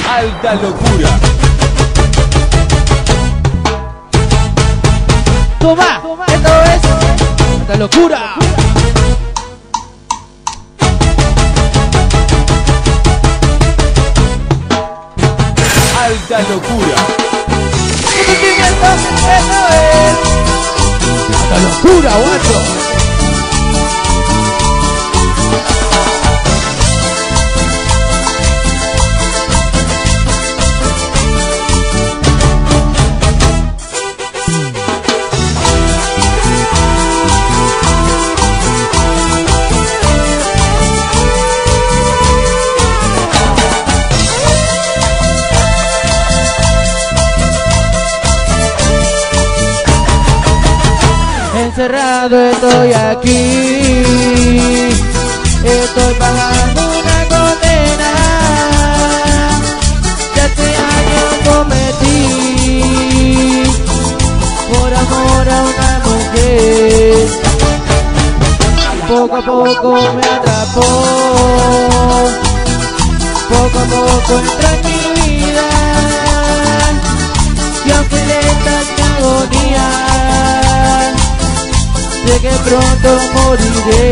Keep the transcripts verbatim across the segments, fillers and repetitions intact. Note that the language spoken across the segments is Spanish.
Alta locura. Toma, esto es Alta locura. Alta locura. Sentimiento, esto es Alta locura, guacho. Encerrado estoy aquí, estoy pagando una condena. Ya este año cometí por amor a una mujer. Poco a poco me atrapó, poco a poco entra en mi vida. Y aunque lenta es mi agonía, sé que pronto moriré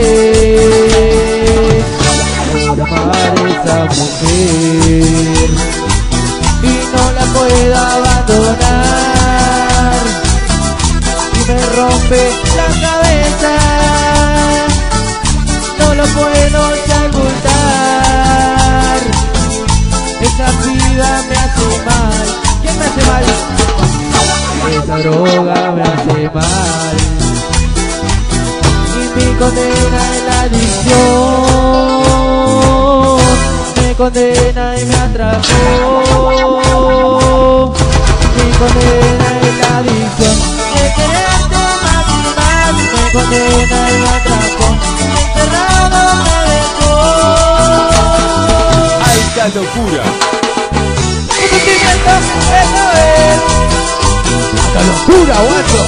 por amar a esa mujer y no la puedo abandonar. Y me rompe la cabeza, no lo puedo ocultar. Esa vida me hace mal. ¿Quién me hace mal? Esa droga me hace mal. Mi condena es la adicción, me condena y me atrapó. Mi condena es la adicción, de quererte más y más. Me condena y me atrapó, encerrado me dejó. Alta locura. Mi sentimiento, eso es Alta locura, guacho.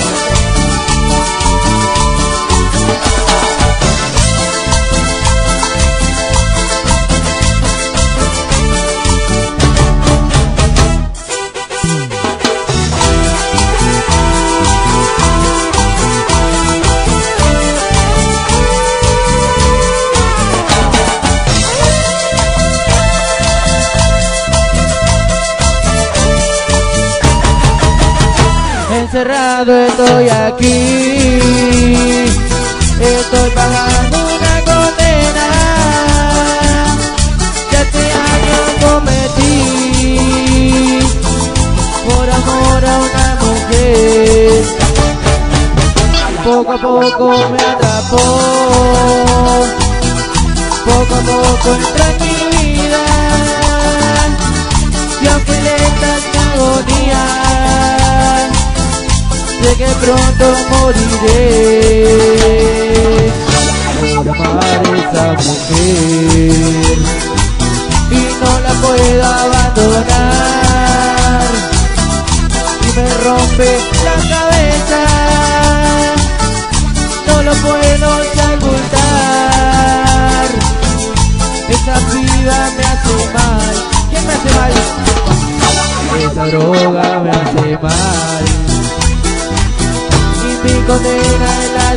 Encerrado estoy aquí, estoy pagando una condena. Ya este año cometí por amor a una mujer. Poco a poco me atrapó, poco a poco entra en mi vida. Y aunque lenta es mi agonía, sé que pronto moriré por amar a esa mujer y no la puedo abandonar. Y me rompe la cabeza, no lo puedo ocultar. Esa vida me hace mal. ¿Quién me hace mal? Esa droga me hace mal. Mi condena es la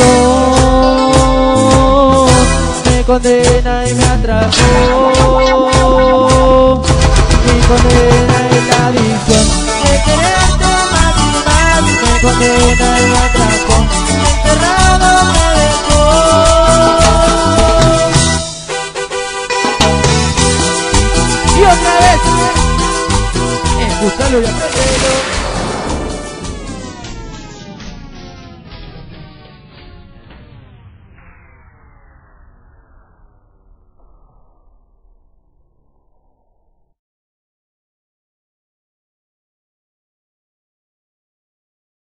adicción, me condena y me atrapó. Mi condena es la adicción, de quererte más y más. Me condena y me atrapó, encerrado me dejó. Y otra vez, escúchalo y apréndelo.